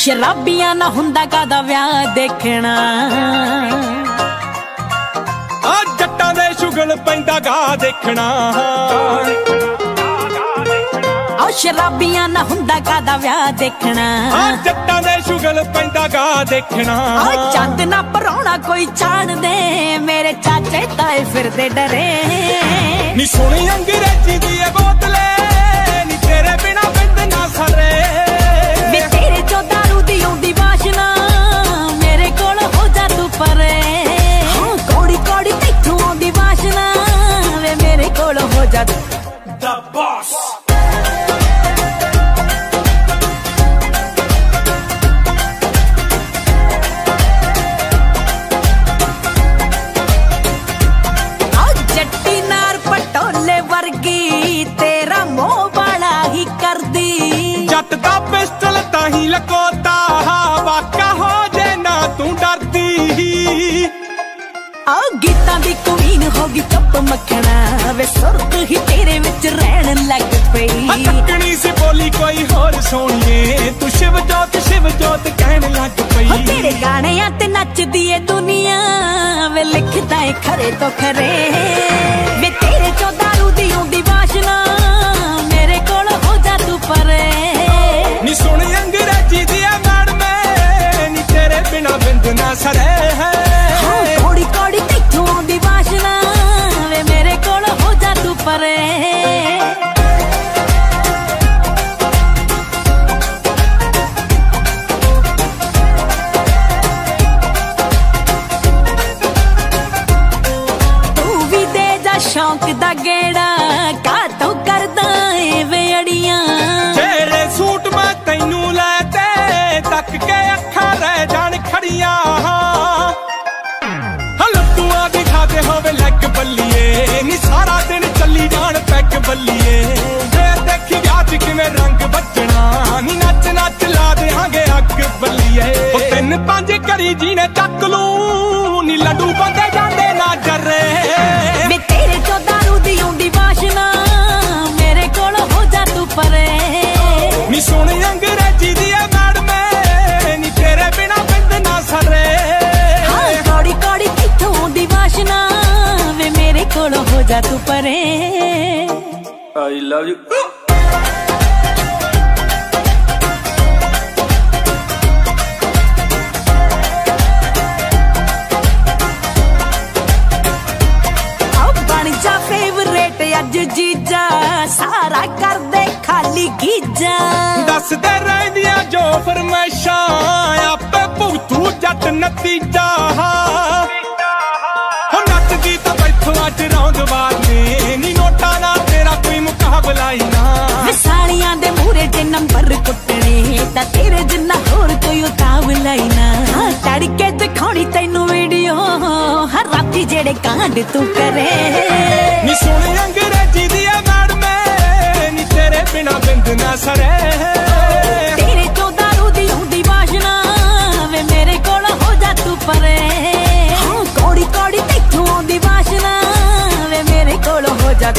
शराबियां ना हुंदा कादा व्याह देखना जट्टां दे शुगल पैंदा गा देखना शराबियां ना हुंदा कादा व्याह देखना जट्टां दे शुगल पैंदा गा देखना चंद ना पराउणा कोई छाड़ दे मेरे चाचे ताए फिरदे डरे नी सुनी अंग्रेजी दी बोतले नी तेरे बिना बिंद ना सरे वे तेरे चो दारू दी औंदी वाशना मेरे कोल हो जा तू परे कौड़ी कौड़ी तैथों औंदी वाशना वे मेरे कोल हो जा द बॉस जट दा पिस्टल ताही लकोता वाका हो जे ना तू डरदी गीतां दी क्वीन होगी चुप मखना वे सुरत ही तेरे विच रहन लग पई तकनी सी बोली कोई होर सोनिए तू शिव जोत कहन लग पई तेरे गाने ते नचदी ए दुनिया वे लिखदा है खरे तो खरे वे तेरे चो दारू दी औंदी वाशना मेरे कोल हो जा तू परे नी सुनी अंग्रेजी दी मैडम नी तेरे बिना बिंद ना सरे कौड़ी कौड़ी तैथों औंदी वाशना वे मेरे कोल हो जा तू परे शौक दा गेड़ा कातों करदा ए वे अड़ियां जेड़े सूट मैं तैनू लेते तक के अखां रह जान खड़ियां लड्डूआं दी खाते होवे लग बल्लिए नी सारा दिन चली जान पैक बल्लिए फिर देखी ब्याह किवें रंग बजना नी नच नच ला देंगे अग बल्लिए तीन पंज करी जी ने चक लू नी लड्डू बंदे जांदे ना जरे मेरे कोल हो जा तू परे नी सुनी अंग्रेजी दी मैडम नी तेरे बिना बिंद ना सरे कौड़ी कौड़ी तैथों औंदी वाशना वे मेरे कोल हो जा तू परे आई लव यू अज जीजा सारा कर दे खाली गीजा दस दे रहिंदियां जो फरमाइशां आपे भुगतू जट नतीजा नचदी तां बैठो अज रौंद वाले नी नोटा ना तेरा कोई मुकाबला ही ना सालियां दे मूहरे जे नंबर कुटने तां तेरे जिन्ना होर कोई उतावला ही ना तड़के दिखाउणी तैनू वीडियो हर राती जेड़े कांड तू करे नी सुनी अंग्रेजी दी मैडम नी तेरे बिना बिंद ना सरे तेरे चो दारू दी औंदी वाशना वे मेरे कोल हो जा तू परे कौड़ी कौड़ी तैथों औंदी वाशना वे मेरे कोल हो जा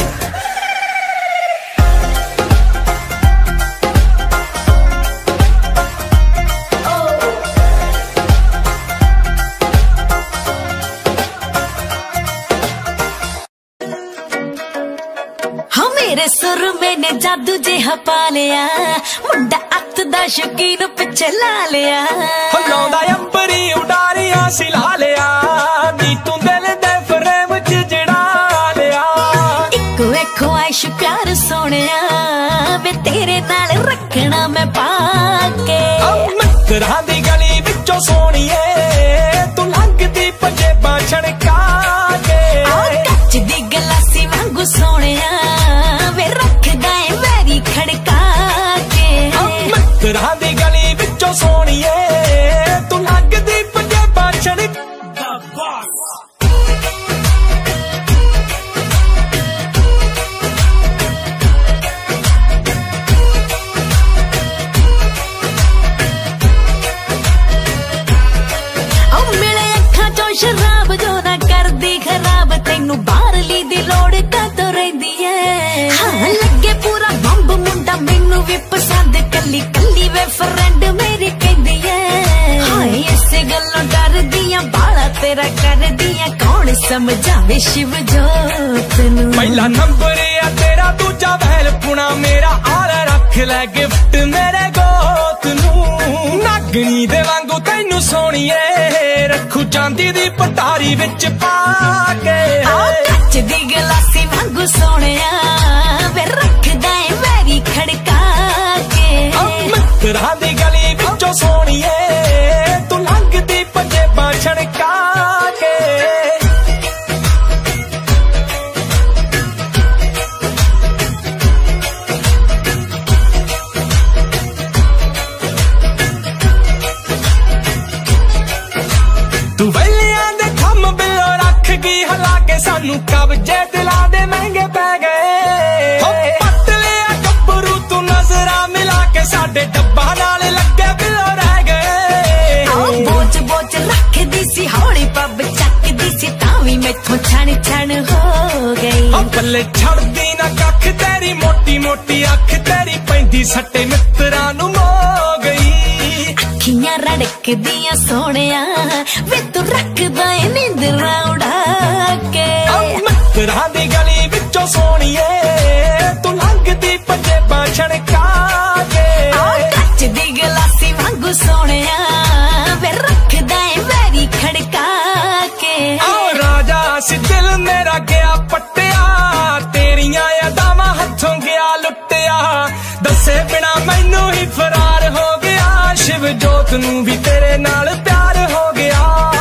मेरे सुर मैंने जादू जिहा पा लिया मुंडा अत दा शौकीन पिछे ला लिया लाउंदा अंबरी उडारियां सिला लिया नी तू दिल दे फ्रेम च जड़ा लिया इको एक ख्वाहिश प्यार सोनिया वे तेरे नाल रखना मैं पाके मित्तरां दी गली विचों सोनिए तू लंघदी पंजेबां छड़का के कच्च दी गलासी वांगू सोनिया मित्तरां दी गली विचों सोनिए तू लगदी पंजेबां छड़का समझावे शिव जोत नू। पहला नंबर आ तेरा, दूजा वैल पुना मेरा, आल रख ले गिफ्ट मेरे गोत नू। नागनी दे वांगू तैनू सोणीए रखू चांदी दी पटारी विच पा के। कच दी गलासी वांगू सोहणिया वे रखदा ऐ वैरी खड़का के। मित्तरां दी गली विचों सोणीए तू लंघदी पंजेबां छड़का के। तू वैलियां दे खम बिलो रख गई हला के, सानू कब्जे दिला दे महंगे पै गए। पट लिया गब्बरू तू नजरा मिला के, साडे डब्बा नाल लगे बिलो रह गए। बोच बोच रख दी सी हौली पब चक दी सी, तावी मैथों छण छण हो गई। पल्ले छड़दी ना कख तेरी मोटी मोटी अख, तेरी पैंदी सट्टे मित्तरां नू मो गई। अखियां रड़क दियां सोहणिया वे तू रखदा ऐ नींदरा उड़ा के। मित्तरां दी गली विचों सोहणीए तू लंघदी पंजेबां छड़का के। कच दी गलासी वांगू सोहणिया वे रखदा ऐ वैरी खड़का के। राजा सी दिल मेरा गया पट्टिया, तेरियां यादावां हथों गया लुटिया। दसे बिना मैनू ही फरार हो गया, शिव जोत नू भी तेरे नाल प्यार हो गया।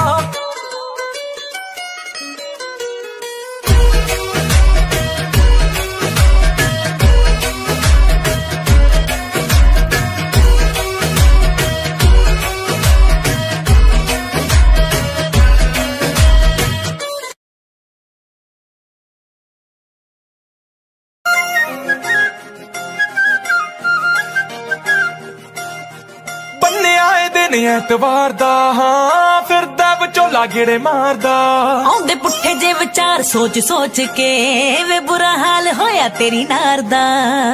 ਐਤਵਾਰ ਦਾ ਹਾਂ ਫਿਰਦਾ ਵਿਚੋਲਾ ਗੇੜੇ ਮਾਰਦਾ। ਆਉਂਦੇ ਪੁੱਠੇ ਜੇ ਵਿਚਾਰ ਸੋਚ ਸੋਚ ਕੇ ਵੇ ਬੁਰਾ ਹਾਲ ਹੋਇਆ ਤੇਰੀ ਨਾਰ ਦਾ।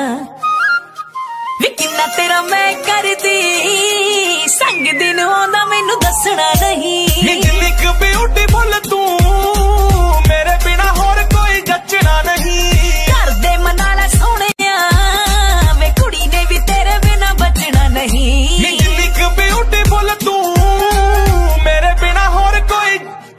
ਵੇ ਕਿੰਨਾ ਤੇਰਾ ਮੈਂ ਕਰਦੀ ਸੰਗ ਦਿਨ ਆਉਂਦਾ ਮੈਨੂੰ ਦੱਸਣਾ ਨਹੀਂ। ਜਿੰਨੀ ਕੁ ਬਿਊਟੀਫੁਲ ਤੂੰ ਮੇਰੇ ਬਿਨਾ ਹੋਰ ਕੋਈ ਜੱਚਣਾ ਨਹੀਂ। ਘਰ ਦੇ ਮਨਾ ਲੈ ਸੋਹਣਿਆ ਵੇ ਕੁੜੀ ਨੇ ਵੀ ਤੇਰੇ ਬਿਨਾ ਬਚਣਾ ਨਹੀਂ। ਜਿੰਨੀ ਕੁ ਬਿਊਟੀਫੁਲ ਤੂੰ ਮੇਰੇ ਬਿਨਾ ਹੋਰ ਕੋਈ।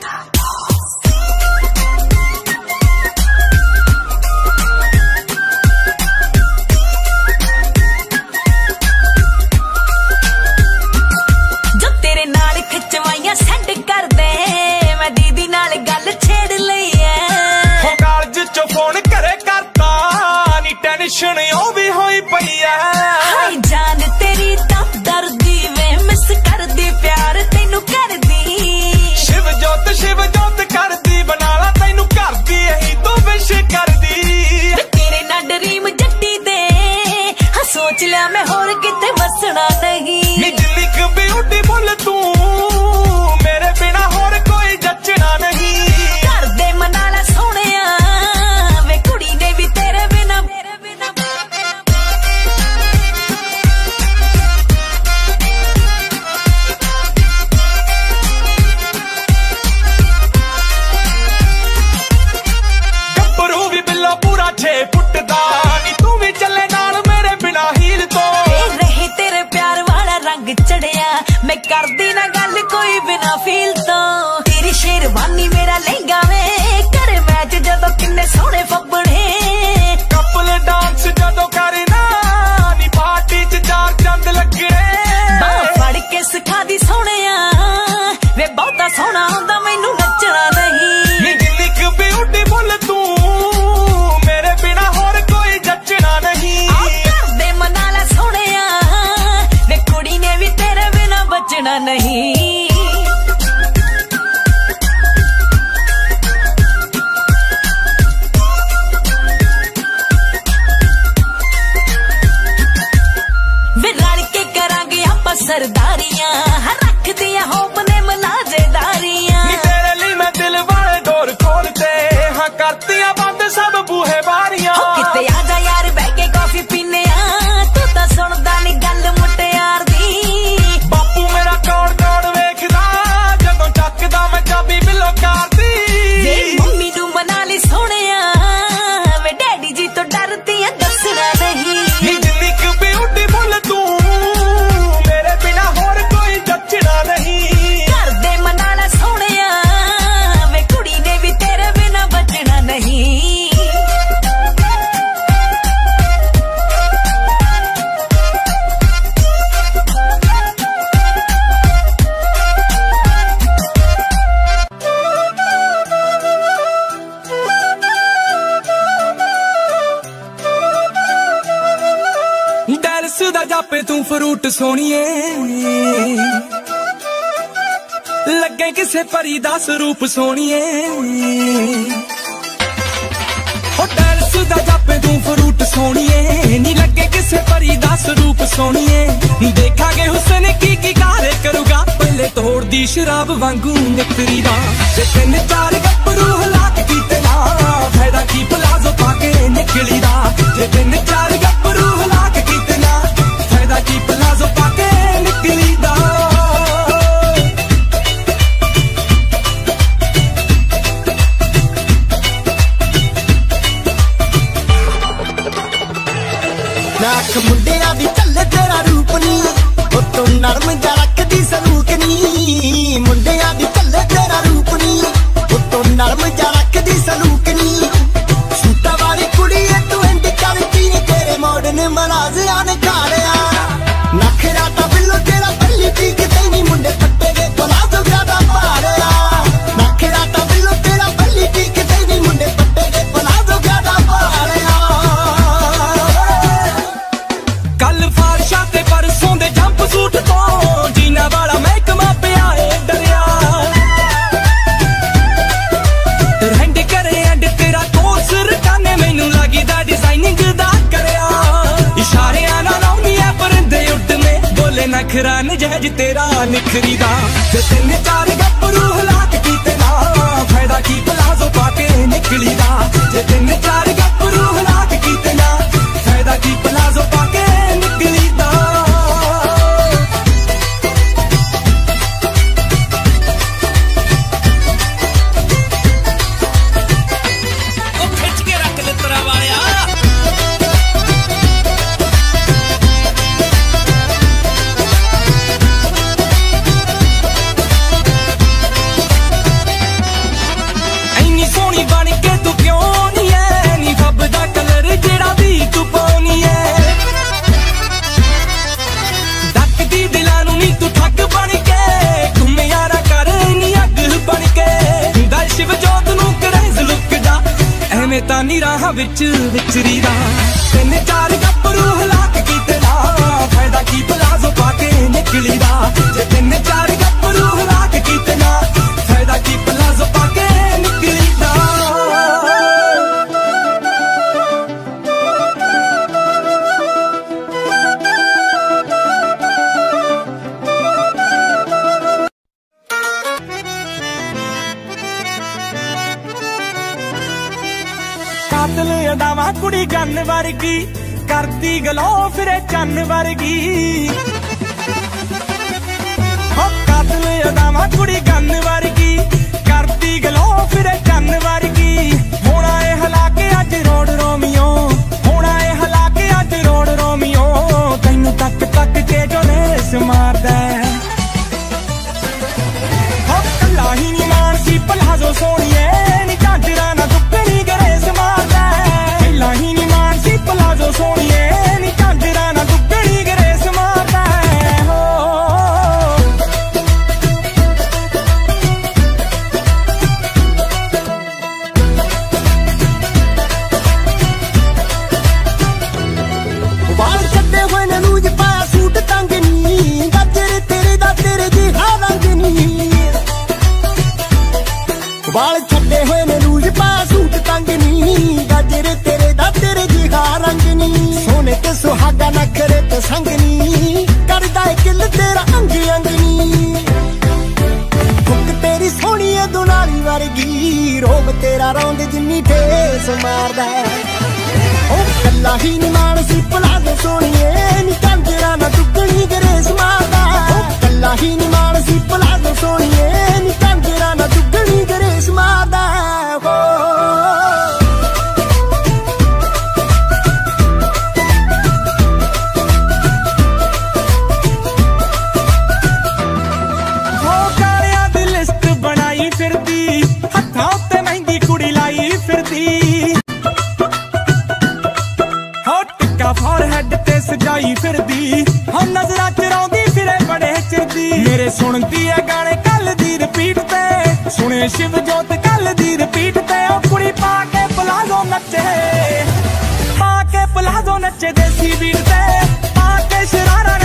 ਜੋ ਤੇਰੇ ਨਾਲ ਖਿਚਵਾਈਆਂ ਸੈਂਡ ਕਰਦੇ ਮੈਂ ਦੀਦੀ ਨਾਲ ਗੱਲ ਛੇੜ ਲਈ ਐ। ਹੋ ਕਾਲਜ ਚੋਂ ਫੋਨ ਘਰੇ ਕਰਤਾ ਨੀ ਟੈਨਸ਼ਨ ਉਹ ਵੀ ਹੋਈ ਪਈ ਐ। ਹਾਏ ਜਾਨ ਤੇਰੀ ਤਾਂ ਦਰਦੀ ਵੇ ਮਿਸ ਕਰਦੀ ਪਿਆਰ ਤੈਨੂੰ ਕਰਦੀ। शिव जोत करदी बना ला तैनू करदी यही तू विश करदी। तेरे ना डरीम जट्टी दे हाँ सोच लिया मैं होर किते वसना नहीं। जिन्नी क ब्यूटीफुल तू मेरे बिना होर कोई जचना नहीं। घर दे मना ला सोहणिया वे कुड़ी ने भी तेरे बिना। पूरा 6 फुट दा नी तू भी चले नाल मेरे बिना हील तो। रहे तेरे प्यार वाला रंग चढ़िया मैं करदी ना गल कोई बिना फील तो। तेरी शेरवानी मेरा लहंगा वे करे मैच जदों किन्ने सोहणे फब्बड़े। कपल डांस जदों करना नी पार्टी च 4 चंद लगने। फड़ के सिखा दी सोहणिया वे बहुता सोहना हुंदा मैनू नचना नहीं। जिन्नी क ब्यूटीफुल तू मेरे बिना होर कोई जचना नहीं। घर दे मना ला सोहणिया वे कुड़ी ने भी तेरे बिना बचना नहीं। वे रल के करांगे आपां सरदारियां रख दिया होप ने मलाजेदारियां। तेरे लिए मैं दिल वाले डोर खोलते हाँ करतियां बंद सब बूहे बारियां। किते आजा यार बह के कॉफी पीने तू तां सुनदा नी गल मुटियार दी। बापू मेरा कौन कौन वेखदा जदों चकदा मैं चाबी बिलो कार दी। जापे तू फ्रूट सोनिए, लगे किसे परी दा स्वरूप सोनिए। टैलस दा जापे तू फ्रूट सोनिए, नी लगे किसे परी दा स्वरूप सोनिए। देखांगे हुसन की कारे करूगा, पहले तोड़ दी शराब वांगू निकरी दा। जे 3-4 गब्बरू हलाक कीते ना, फायदा की प्लाजो पाके निकली दा। जे 3-4 गब्बरू हलाक कीते ना, फायदा की प्लाजो पाके निकली दा। नाक मुंडिया दी चले तेरा रूप नी, ओ तू नरम जा रखदी सलूक नी। मुंडिया दी चले तेरा रूप नी, ओ तू नरम जा रखदी सलूक नी। छूटा वाली कुड़ी है तू इंड करती, तेरे मॉडर्न मनाजिया ने खाड़िया। नखरा ता बिल्लो तेरा पल्ली पीक तेनी, मुंडे पट्टे दे पलाजो ज्यादा पाड़िया। नखरा ता बिल्लो तेरा पल्ली पीक तेनी, मुंडे पट्टे दे पलाजो ज्यादा पाड़िया। कल फारशा ते परसों दे जंप सूट तो, जीना वाला महकमा पिया है डरिया। रैंड करे एंड तेरा कोर्स रकाने, मैनू लगी दा डिजाइनिंग दा करया। इशारे ना लाउनी है परिंदे उड़ने, बोले नखरा नजैज तेरा निखरी दा। जे 3-4 गब्बरू हलाक कीते ना, फायदा की प्लाजो पाके निकली दा। जे 3-4 गब्बरू हलाक कीते ना, फायदा की प्लाजो पाके निकली दा। ओ खिच के रख ले तेरा वालिया। ਇੰਨੀ ਸੋਹਣੀ ਬਣ ਕੇ ਤੂੰ ਕਿਉਂ ਨੀ ਐ, ਨੀ ਫੱਬਦਾ ਕਲਰ ਜਿਹੜਾ ਵੀ ਤੂੰ ਪਾਉਣੀ ਐ। ਡੱਕਦੀ ਦਿਲਾਂ ਨੂੰ ਨੀ ਤੂੰ ਠੱਗ ਬਣ ਕੇ, ਘੁੰਮਿਆ ਨਾ ਕਰ ਨੀ ਅੱਗ ਬਣ ਕੇ। ਦਰ ਸ਼ਿਵ ਜੋਤ ਨੂੰ ਕਰੇ ਜ਼ਲੁਕ ਦਾ, ਐਵੇਂ ਤਾਂ ਨੀ ਰਾਹਾਂ ਵਿੱਚ ਵਿਚਰੀ ਦਾ। 3-4 ਗੱਭਰੂ ਹਲਾਕ ਕੀਤੇ ਨਾ, ਫਾਇਦਾ ਕੀ ਪਲਾਜ਼ੋ ਪਾ ਕੇ ਨਿਕਲੀ ਦਾ। ਜੇ 3-4 ਗੱਭਰੂ ਹਲਾਕ ਕੀਤੇ ਨਾ, ਫਾਇਦਾ ਕੀ ਪਲਾਜ਼ੋ ਪਾ ਕੇ ਨਿਕਲੀ ਦਾ। ਕਾਤਲ ਅਦਾਵਾਂ ਕੁੜੀ ਗੰਨ ਵਰਗੀ, ਕਰਦੀ ਗਲੋ ਫਿਰੇ ਚੰਨ ਵਰਗੀ। ਹੋ ਕਾਤਲ ਅਦਾਵਾਂ ਕੁੜੀ ਗੰਨ ਵਰਗੀ, ਕਰਦੀ ਗਲੋ ਫਿਰੇ ਚੰਨ ਵਰਗੀ। ਹੋਣਾ ਏ ਹਲਾ ਕੇ ਅੱਜ ਰੋਡ ਰੋਮੀਓ, ਹੋਣਾ ਏ ਹਲਾ ਕੇ ਅੱਜ ਰੋਡ ਰੋਮੀਓ। ਤੈਨੂੰ ਤੱਕ ਤੱਕ ਕੇ ਜੋ ਰੇਸ ਮਾਰਦਾ, ਹੋ ਕੱਲਾ ਹੀ ਨੀ ਮਾਨਸੀ ਪਲਾਜ਼ੋ ਸੋਹਣੀਏ, ਨੀ ਝਾਂਜਰਾਂ ਨਾ ਦੁੱਗਣੀ ਗਰੇਸ ਮਾਰਦਾ। ਕੱਲਾ ਹੀ ਨੀ ਮਾਨਸੀ ਪਲਾਜ਼ੋ ਸੋਹਣੀਏ, ਨੀ ਝਾਂਜਰਾਂ ਨਾ ਦੁੱਗਣੀ ਗਰੇਸ ਮਾਰਦਾ। ਹੋ ਵਾਲ ਛੱਡੇ ਹੋਏ ਨੇ ਲੂਜ ਪਾਇਆ ਸੂਟ ਤੰਗ ਨੀ, ਗੱਜਰ ਤੇਰੇ ਦਾ ਤੇਰੇ ਜਿਹਾ ਰੰਗ ਨੀ। ਵਾਲ ਛੱਡੇ ਹੋਏ ਨੇ ਲੂਜ ਪਾਇਆ ਸੂਟ ਤੰਗ ਨੀ, ਗੱਜਰ ਤੇਰੇ ਦਾ ਤੇਰੇ ਜਿਹਾ ਰੰਗ ਨੀ। ਸੋਨੇ ਤੇ ਸੁਹਾਗਾ ਨਖਰੇ ਤੇ ਸੰਗ ਨੀ, ਕਰਦਾ ਏ ਕਿਲ ਤੇਰਾ ਅੰਗ ਅੰਗ ਨੀ। ਫੁੱਕ ਤੇਰੀ ਸੋਹਣੀ ਏ ਦੁਨਾਲੀ ਵਰਗੀ, ਰੋਬ ਤੇਰਾ ਰੌਂਦ ਜਿੰਨੀ ਠੇਸ ਮਾਰਦਾ। ਉਹ ਕੱਲਾ ਹੀ ਨੀ ਮਾਨਸੀ ਪਲਾਜ਼ੋ ਸੋਹਣੀਏ, ਨੀ ਝਾਂਜਰਾਂ ਨਾ ਦੁੱਗਣੀ ਗਰੇਸ ਮਾਰਦਾ। ਉਹ ਕੱਲਾ ਹੀ ਨੀ ਮਾਨਸੀ ਪਲਾਜ਼ੋ ਸੋਹਣੀਏ, ਨੀ ਝਾਂਜਰਾਂ ਨਾ ਦੁੱਗਣੀ ਗਰੇਸ ਮਾਰਦਾ। ਹੋ ਕਾਰਿਆਂ ਦੀ ਲਿਸਟ ਬਣਾਈ ਫਿਰਦੀ, ਹੱਥਾਂ ਉੱਤੇ ਮਹਿੰਦੀ ਕੁੜੀ ਲਾਈ ਫਿਰਦੀ। ਹੋ ਟਿੱਕਾ ਫੋਰਹੈਡ ਤੇ ਸਜਾਈ ਫਿਰਦੀ, ਹਾਂ ਨਜ਼ਰਾਂ ਚਰਾਉਂਦੀ ਫਿਰੇ ਬੜੇ ਚਿਰਦੀ। ਮੇਰੇ ਸੁਣਦੀ ਐ ਗਾਣੇ ਕੱਲ ਦੀ ਰਿਪੀਟ ਤੇ, ਸੁਣੇ ਸ਼ਿਵ ਜੋਤ ਕੱਲ ਦੀ ਰਿਪੀਟ ਤੇ। ਉਹ ਕੁੜੀ ਪਾ ਕੇ ਪਲਾਜ਼ੋ ਨੱਚੇ, ਪਾ ਕੇ ਪਲਾਜ਼ੋ ਨੱਚੇ ਦੇਸੀ ਬੀਟ ਤੇ, ਪਾ ਕੇ ਸ਼ਰਾਰਾ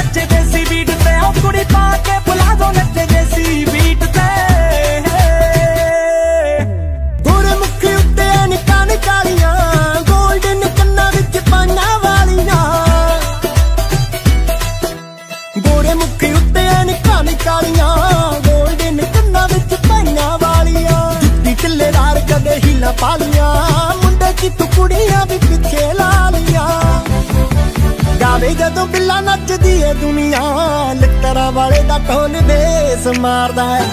ना पालियां, मुंडे की तू कुड़ियां भी पिछे ला लिया। गावे जदों बिल्ला नचदी है दुनिया, लित्तरा वाले दा ढोल बेस मारदा है।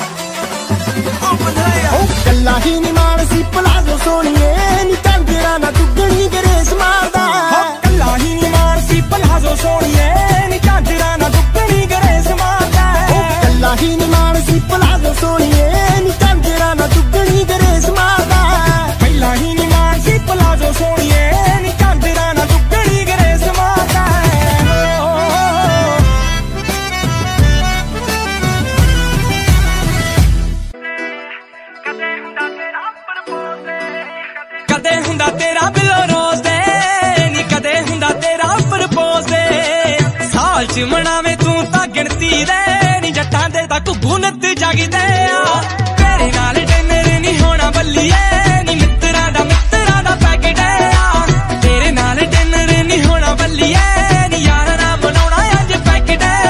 कल्ला ही नी मानसी प्लाजो सोनिए, नी झांजरा ना दुगनी ग्रेस मारदा है। कल्ला ही नी मानसी प्लाजो सोनिए, नी झांजरा ना दुगनी ग्रेस मारदा है। कल्ला ही नी मानसी प्लाजो सोनिए, नी झांजरा ना दुगनी ग्रेस मारदा है। कल्ला ही नी मानसी प्लाजो सोनिए, नी झांजरा ना दुगनी ग्रेस मारदा है। कदे हुंदा तेरा बिलो रोज दे, नी कदे हुंदा तेरा प्रपोज दे। साल च मनावे तू तां गिनती दे, नी जट्टां दे तां घुग्गू नत जागदे आ। तेरे नाल डिनर नी होना बल्लिए, नी मित्तरां दा पैकेट आ। तेरे नाल डिनर नी होना बल्लिए, नी यारां नाल बनाउणा अज पैकेट आ।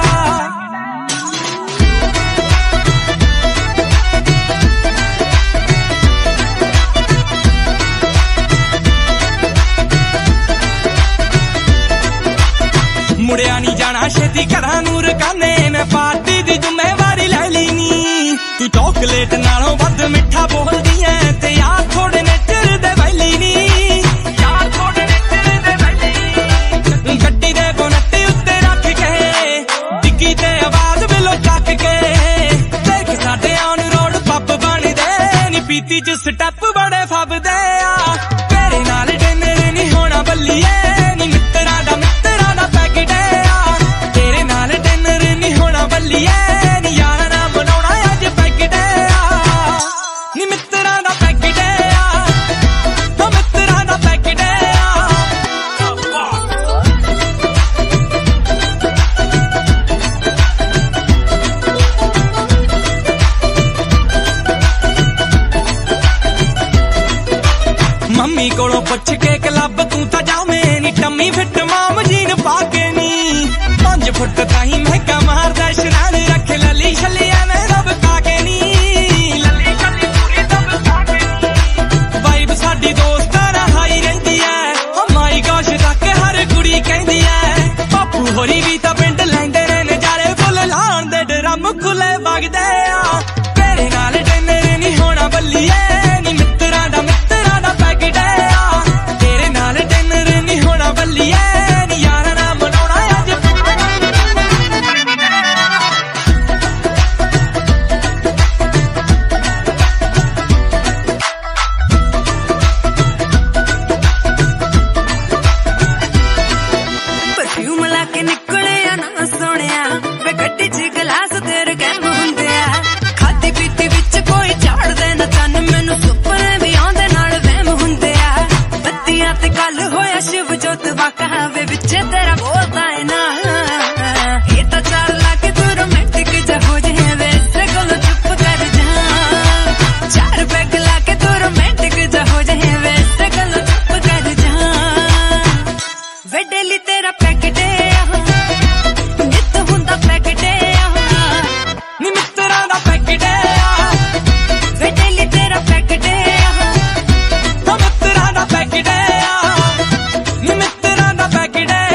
मुड़िया नी जाना छेती घरां नूं रकाने, मैं पार्टी दी जिम्मेवारी ले लीनी। तू चॉकलेट नालों वध मिठा बोलदी ऐ, ते यार थोड़े ने चिर दे वैली नी। यार थोड़े ने चिर दे वैली, गड्डी दे बोनट उत्ते रख के, डिग्गी ते आवाज बिलो चक के। देख साडे ऑन रोड पब बनदे, नी पीती च स्टैप बड़े फबदे आ। तेरे नाल डिनर नी होना बल्लिए, नी मित्तरां दा पैकेट आ। तेरे नाल डिनर नी होना बल्लिए, नी यारां नाल बनाउणा अज पैकेट आ। नी मित्तरां दा पैकेट आ, ओ मित्तरां दा पैकेट आ। मम्मी कोलों पुछ के क्लब तू तां जावें नी, टम्मी फिट माम जीन पा के नी। 5 फुट ताईं महका मारदा शनान, रख लली छली एवें दबका के नी। लली छली पूरी दबका के नी। वाइब साडी दोस्तां नाल हाई रहिंदी ऐ, ओ माई गॉश तक हर कुड़ी कहंदी ऐ। बापू होरी भी तां पिंड लैंदे ने नज़ारे, फुੱਲ लाउण दे ड्रम खुले वगदे आ। तेरे नाल डिनर नी होना बल्लिए, नी मित्तरां दा पैकेट आ। तेरे नाल डिनर नी होना बल्लिए, नी यारां नाल बनाउणा अज। परफ्यूम ला के निकले ना सोनिया, वे गड्डी च गिलास तेरे कैम हुंदे आ। खादी पीती विच कोई झाड़ दे ना तन, मैनू सुपने भी आंदे नाल वहम हुंदे आ। बत्तियां ते गल होया शिव जोत वाका, वे विचे तेरा बोलदा है ना। ये तां चार लाके तू रोमांटिक जा हो जाए, वे इस कोलों चुप कर जा। 4 पैग लाके तू रोमांटिक जा हो जाए, वे इस कोलों चुप कर जा। वे डेली तेरा पैकेट आ, नित हुंदा पैकेट आ। नी मित्तरां दा पैकेट आ। वे डेली तेरा पैकेट आ, ओ मित्तरां दा पैकेट आ। नी मित्तरां दा पैकेट आ।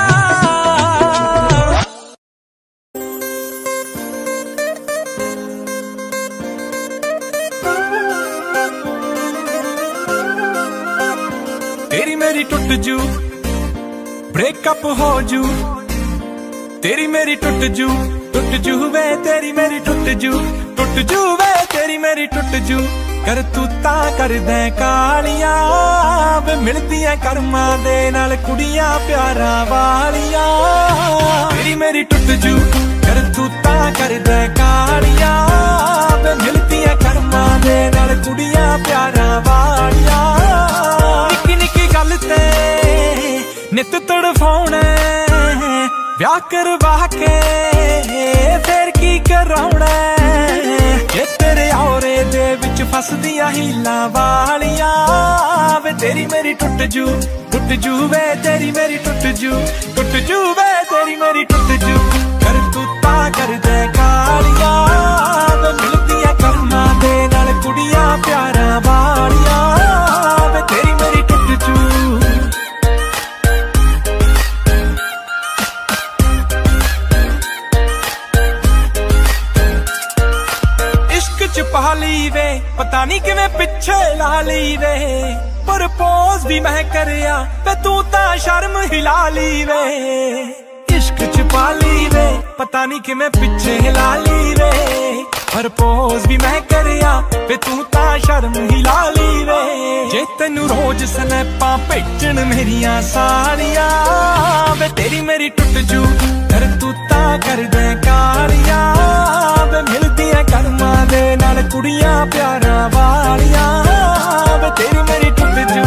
तेरी मेरी टुट जू, ब्रेकअप हो जू। तेरी मेरी टुट जू वे, तेरी मेरी टुट जू वे, तेरी मेरी टुट जू। कर तू तां कर दे कालियां, वे मिलदियां कर्मां दे नाल कुड़ियां प्यारां वालियां। तेरी मेरी टुट जू, कर तू तां कर दे कालियां, वे मिलदियां कर्मां दे नाल कुड़ियां प्यारां वालियां। निक्की निक्की गल ते नित तड़फाउणा, ब्याह करवा के फिर की कराउणा। जे तेरे औरे दे विच फसदियां हीलां वालियां, वे तेरी मेरी टुट जू वे, तेरी मेरी टुट जू वे, तेरी मेरी टुट जू। कर तू तां कर दे कालियां, वे मिलदियां कर्मां दे नाल कुड़ियां प्यारां वालियां। ली वे, पता नहीं किवें पिछे ला ली वे। प्रपोज भी मैं करिया ते तू तां शर्म हिला ली वे। इश्क च पा ली वे, पता नहीं किवें पिछे ला ली वे। प्रपोज भी मैं करिया वे तू तां शर्म हिला ली वे। जे तेनू रोज स्नैपां भेजण मेरियां साड़ियां, वे तेरी मेरी टुट जू कर तू तां कर दे कालियां। वे मिलदियां कर्मां दे नाल कुड़ियां प्यारां वालियां, वे तेरी मेरी टुट जू।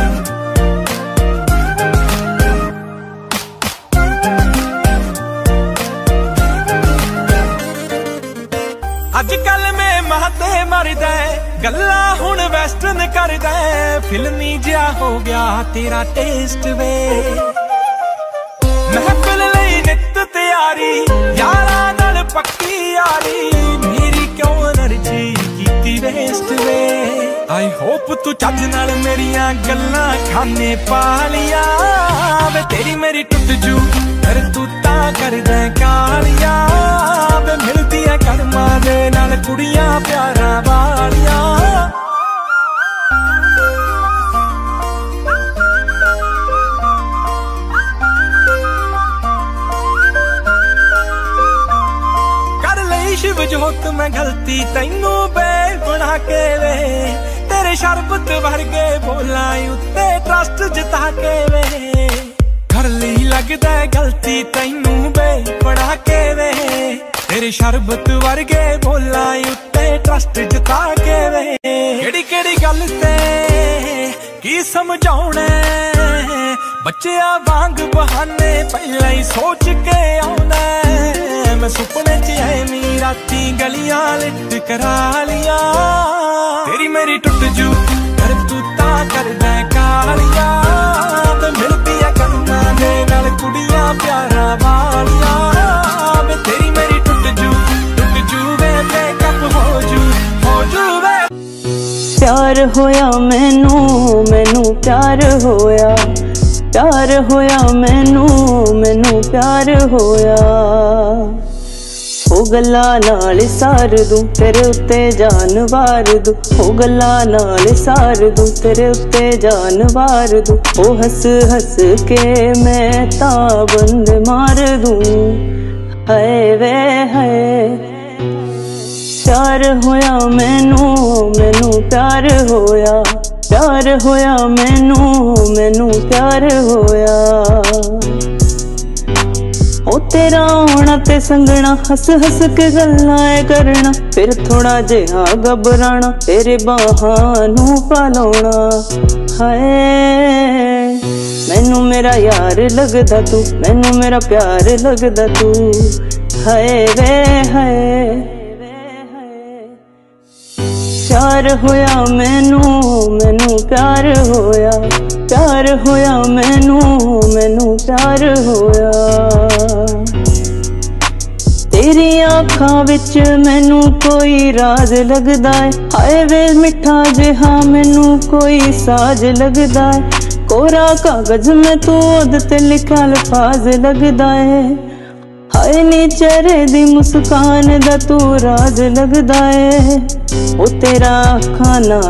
अजकल मैं महते मरदा गल्ला हुण वेस्टर्न करदा, फिल्मी जिहा हो गया तेरा टेस्ट वे। महफिल लई नित तैयारी, यारां नाल पक्की यारी, मेरी क्यों एनर्जी कीती वेस्ट वे। आई होप तू चज नाल मेरियां गल्लां खाने पा लिया, वे तेरी मेरी टुट जू कर तू तां कर दे कालियां। वे मिलदियां कर्मां दे नाल कुड़ियां प्यारां वालियां। शिव जोत मैं गलती तैनू बे बना के वे, तेरे शरबत वर्गे बोला उत्ते ट्रस्ट जिता के वे। घर ली लगदा गलती तैनू बे बना के वे, तेरे शरबत वर्गे बोला उत्ते ट्रस्ट जिता के वे। केड़ी केड़ी गल ते की समझाउणा, बच्चिया वांग बहाने पहला ही सोच के आउणा। मैं सुपने च ऐ राती गलियां लिट करा लिया, तेरी मेरी टुट जू कर तू तां कर दे कालियां। ते मिलदियां कर्मां दे नाल कुड़ियां प्यारां वालियां, वे तेरी मेरी टुट जू वे ब्रेकअप हो जू वे। प्यार होया मैनू मैनू प्यार होया, प्यार होया मैनू मैनू प्यार होया। हो गल्ला नाल सार दूं तेरे उत्ते जान वार दूं, हो गल्ला नाल सार दूं तेरे उत्ते जान वार दूं। ओ हस हस के मैं तां बंद मार दूं, हाय वे हाय। प्यार होया मैनू मैनू प्यार होया, प्यार होया मैनू मैनू प्यार होया। ओ तेरा होना ते संगना, हस हस के गल्लां करना, फिर थोड़ा जिहा घबराना, तेरे बाहां नू पालौना। हाय मैनू मेरा यार लगदा तू, मैनू मेरा प्यार लगदा तू, हाय वे हाय। प्यार होया मैनू मैनू प्यार होया, प्यार होया मैनू मैनू प्यार होया। तेरी आँखां विच मैनू कोई राज लगदा है, हाय वे मिठा जिहा मैनू कोई साज लगदा है। कोरा कागज में तू ओद ते लिखा अल्फाज लगदा है, हाय नी चेहरे दी मुस्कान दा तू राज लगदा है। ओ तेरा खाना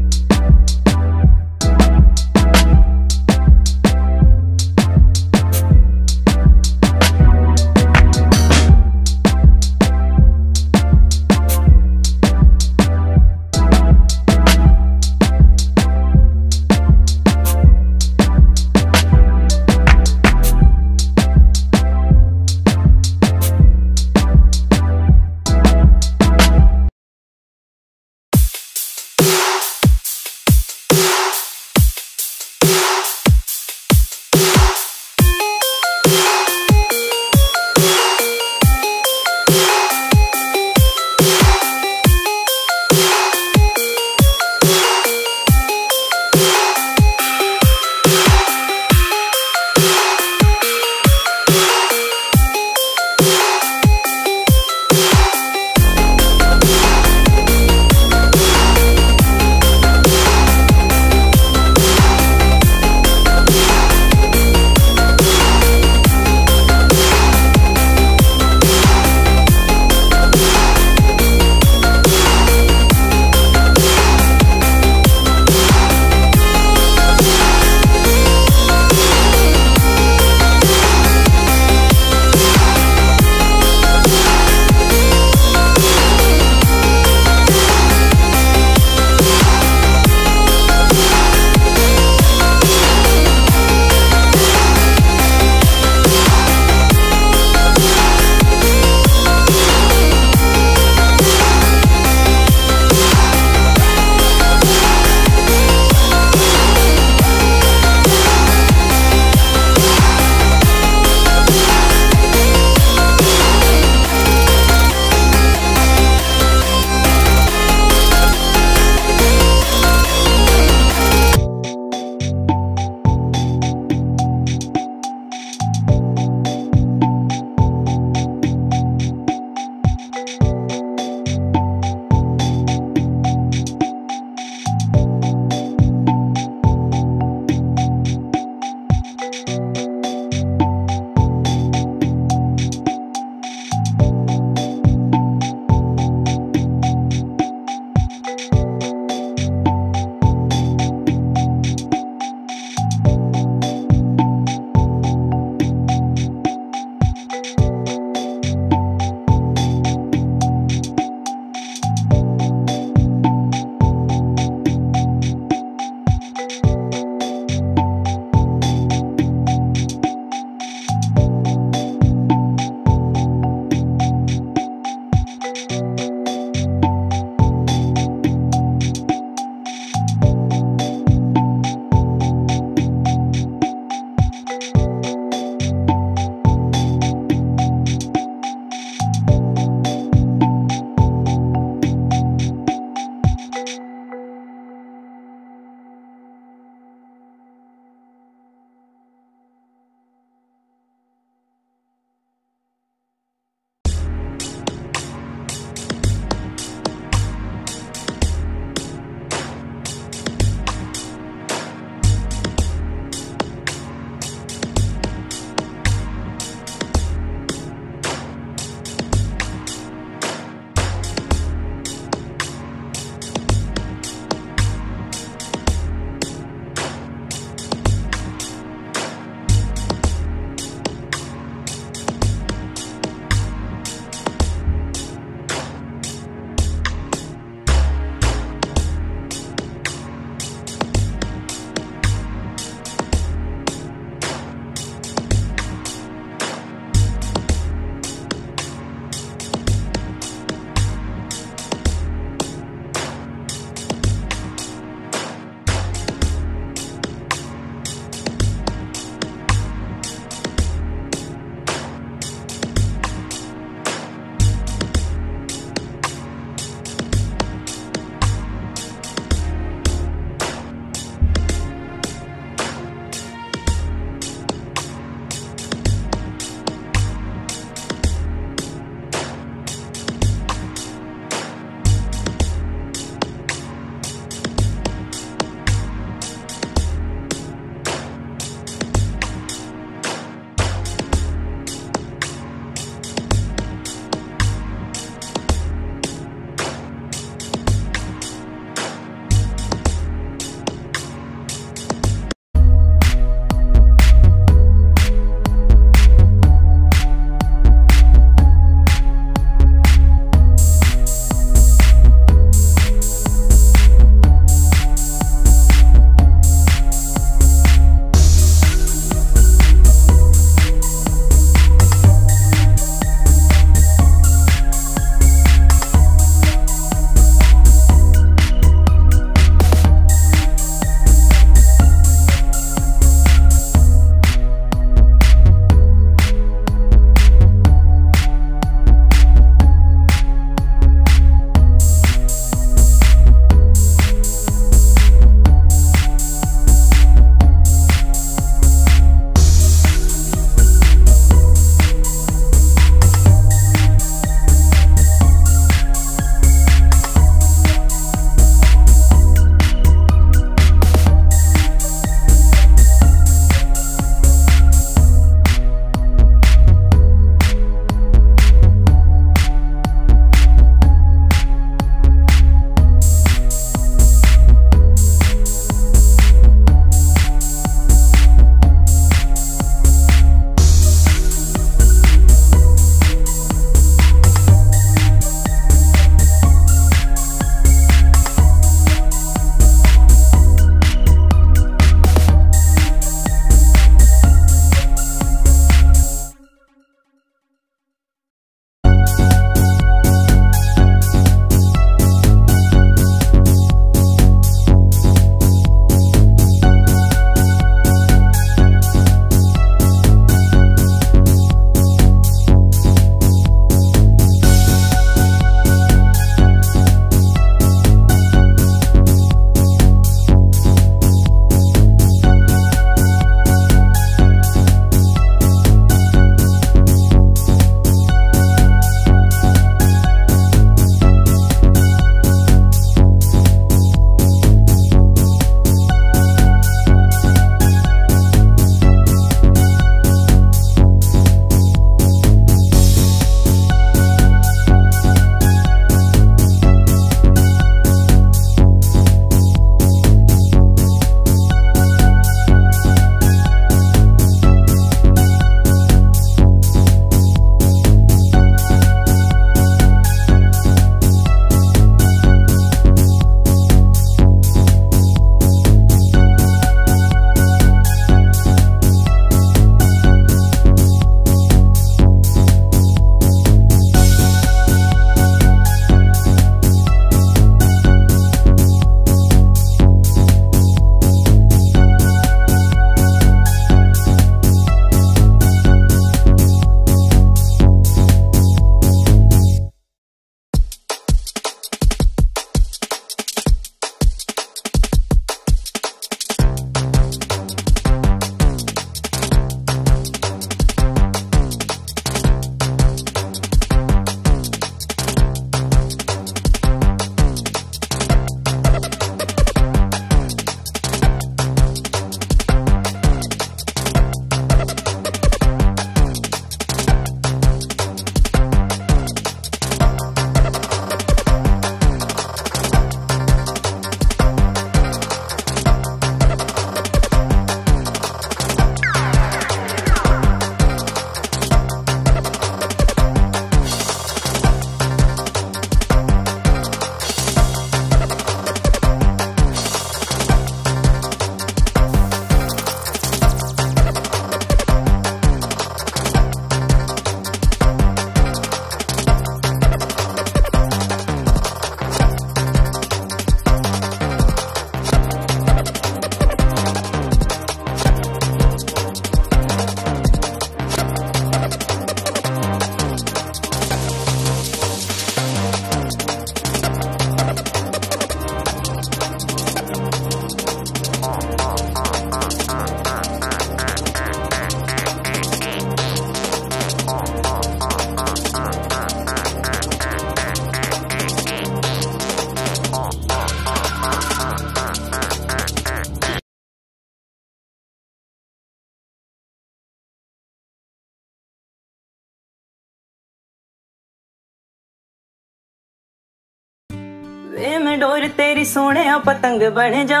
मैं डोर तेरी सोने पतंग बन जा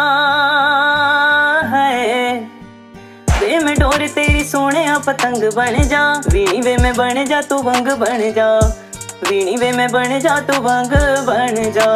है, वे मैं डोर तेरी सोने पतंग बन जा। वीणी वे मैं बन जा तू भंग बन जा, वीणी वे मैं बन जा तू भंग बन जा।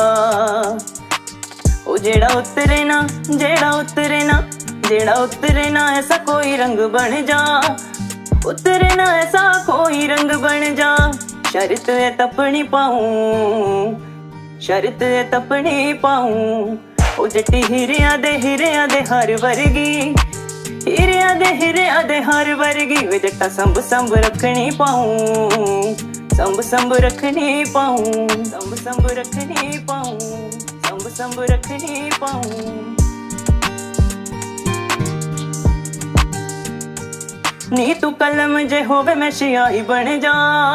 ओ जेड़ा उतरे ना, जेड़ा उतरे ना, जेड़ा उतरे ना ऐसा कोई रंग बन जा, उतरे ना ऐसा कोई रंग बन जा। शर्त है तपनी पाऊं, शर्त है तपनी पाऊं। ओ जट्टी हिरिया दे हर वर्गी, हिरिया दे हर वर्गी। वे जट्टा संभ संभ रखनी पाऊं, संभ संभ रखनी पाऊं, संभ संभ रखनी पाऊं, संभ संभ रखनी पाऊं। नी तू कलम जे होवे मैं सियाही बन जा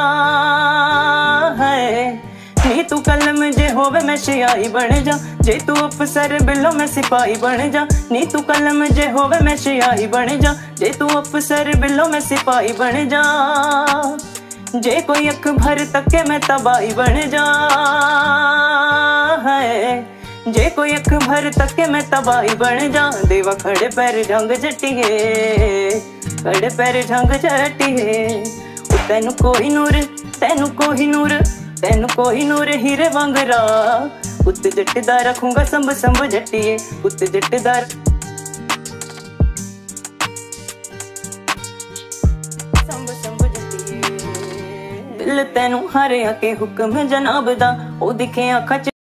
है, नी तू कलम जे होवे मैं सियाही बन जा। जे तू अफसर बिलो मैं सिपाही बन जा, नी तू कलम जे होवे मैं सियाही बन जा। जे तू अफसर बिलो मैं सिपाही बन जा। जे कोई अख भर तके मैं तबाही बन जा है, जे कोई अख भर तके मैं तबाही बन जा। देवा खड़े पैर जंग जट्टिए, खड़े पैर जंग जट्टिए। तैनू कोई नूर, तैनू कोई नूर, तैनू कोई नूर हीरे वांगरा। उत्त जट दा रखूंगा संभ संभ जट्टिए, उत्त जट दा संभ संभ जट्टिए। दिल तैनू हारे के हुक्म जनाब दा, ओ दिखे अखां च